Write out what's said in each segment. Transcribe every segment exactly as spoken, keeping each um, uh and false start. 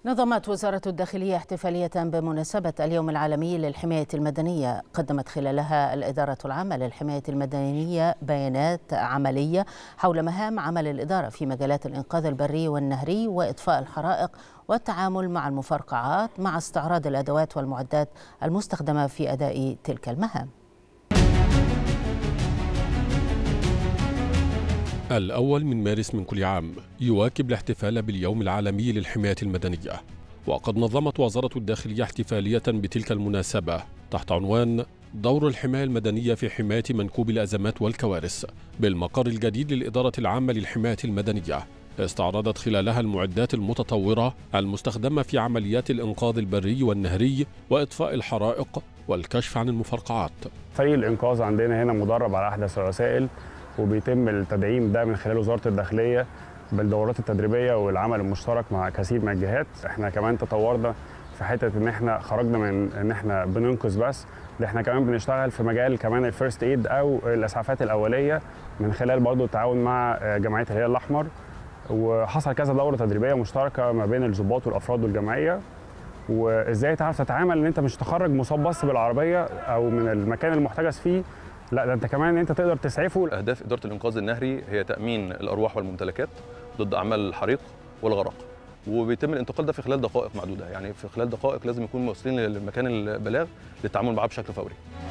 نظمت وزارة الداخلية احتفالية بمناسبة اليوم العالمي للحماية المدنية، قدمت خلالها الإدارة العامة للحماية المدنية بيانات عملية حول مهام عمل الإدارة في مجالات الإنقاذ البري والنهري وإطفاء الحرائق والتعامل مع المفرقعات، مع استعراض الأدوات والمعدات المستخدمة في أداء تلك المهام. الأول من مارس من كل عام يواكب الاحتفال باليوم العالمي للحماية المدنية، وقد نظمت وزارة الداخلية احتفالية بتلك المناسبة تحت عنوان دور الحماية المدنية في حماية منكوب الأزمات والكوارث بالمقر الجديد للإدارة العامة للحماية المدنية. استعرضت خلالها المعدات المتطورة المستخدمة في عمليات الإنقاذ البري والنهري وإطفاء الحرائق والكشف عن المفرقعات. فريق الإنقاذ عندنا هنا مدرب على أحدث الوسائل، وبيتم التدعيم ده من خلال وزارة الداخلية بالدورات التدريبية والعمل المشترك مع كثير من الجهات. احنا كمان تطورنا في حتة ان احنا خرجنا من ان احنا بننقذ بس، اللي احنا كمان بنشتغل في مجال كمان الفيرست ايد او الاسعافات الاولية من خلال برضو التعاون مع جمعية الهلال الاحمر. وحصل كذا دورة تدريبية مشتركة ما بين الضباط والافراد والجمعية، وازاي تعرف تتعامل ان انت مش تخرج مصاب بس بالعربية او من المكان المحتجز فيه، لا ده انت كمان انت تقدر تسعفه. اهداف اداره الانقاذ النهري هي تامين الارواح والممتلكات ضد اعمال الحريق والغرق، وبيتم الانتقال ده في خلال دقائق معدوده، يعني في خلال دقائق لازم يكون موصلين لمكان البلاغ للتعامل معاه بشكل فوري.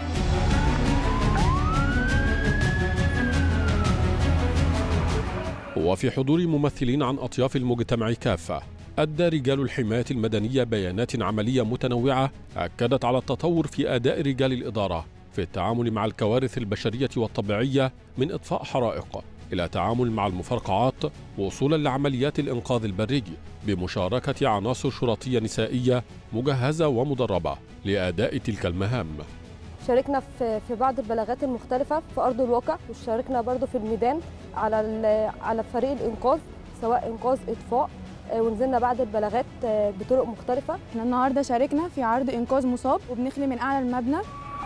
وفي حضور ممثلين عن اطياف المجتمع كافه، أدى رجال الحماية المدنية بيانات عملية متنوعة أكدت على التطور في أداء رجال الإدارة في التعامل مع الكوارث البشرية والطبيعية، من إطفاء حرائق إلى تعامل مع المفرقعات، وصولا لعمليات الإنقاذ البري بمشاركة عناصر شرطية نسائية مجهزة ومدربة لأداء تلك المهام. شاركنا في في بعض البلاغات المختلفة في أرض الواقع، وشاركنا برضو في الميدان على على فريق الإنقاذ، سواء إنقاذ إطفاء، ونزلنا بعد البلاغات بطرق مختلفة. احنا النهارده شاركنا في عرض إنقاذ مصاب وبنخلي من أعلى المبنى.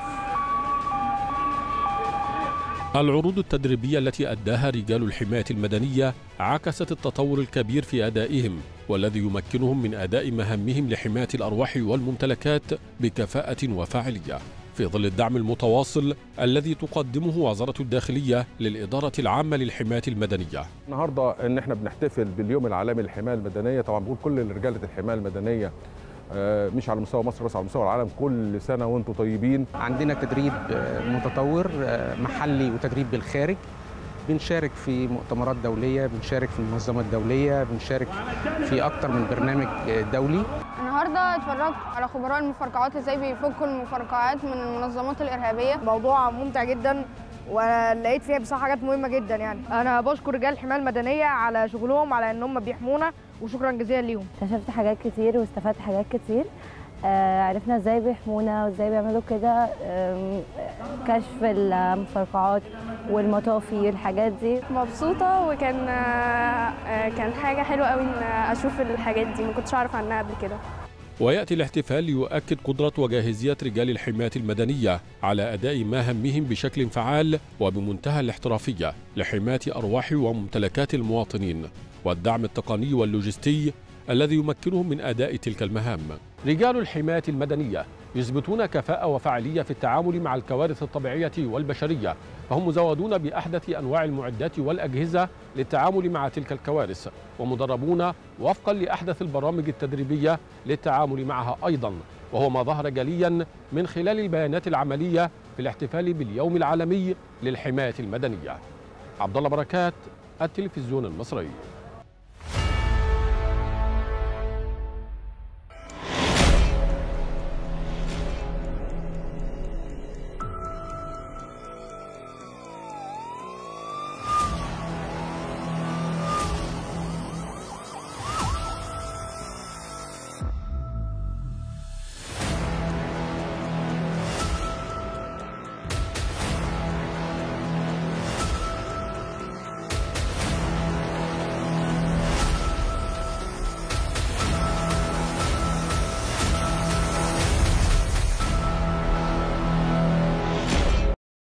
العروض التدريبية التي أداها رجال الحماية المدنية عكست التطور الكبير في أدائهم، والذي يمكنهم من أداء مهامهم لحماية الأرواح والممتلكات بكفاءة وفاعلية في ظل الدعم المتواصل الذي تقدمه وزارة الداخلية للإدارة العامة للحماية المدنية. النهارده إن احنا بنحتفل باليوم العالمي للحماية المدنية، طبعا بقول كل رجالة الحماية المدنية مش على مستوى مصر بس، على مستوى العالم، كل سنة وانتم طيبين. عندنا تدريب متطور محلي وتدريب بالخارج، بنشارك في مؤتمرات دولية، بنشارك في المنظمات الدولية، بنشارك في أكتر من برنامج دولي. النهارده اتفرجت على خبراء المفرقعات ازاي بيفكوا المفرقعات من المنظمات الإرهابية. موضوع ممتع جدا ولقيت فيها بصراحة حاجات مهمة جدا. يعني أنا بشكر رجال الحماية المدنية على شغلهم، على إن هم بيحمونا، وشكرا جزيلا ليهم. اكتشفت حاجات كتير واستفدت حاجات كتير، آه عرفنا ازاي بيحمونا وازاي بيعملوا كده، كشف المفرقعات والمطافي، الحاجات دي. مبسوطة، وكان آه كان حاجة حلوة قوي ان اشوف الحاجات دي، ما كنتش اعرف عنها قبل كده. ويأتي الاحتفال ليؤكد قدرة وجاهزية رجال الحماية المدنية على أداء مهامهم بشكل فعال وبمنتهى الاحترافية لحماية أرواح وممتلكات المواطنين والدعم التقني واللوجستي الذي يمكنهم من أداء تلك المهام. رجال الحماية المدنية يثبتون كفاءة وفاعلية في التعامل مع الكوارث الطبيعية والبشرية، فهم مزودون بأحدث أنواع المعدات والأجهزة للتعامل مع تلك الكوارث، ومدربون وفقا لأحدث البرامج التدريبية للتعامل معها أيضا، وهو ما ظهر جليا من خلال البيانات العملية في الاحتفال باليوم العالمي للحماية المدنية. عبد الله بركات، التلفزيون المصري.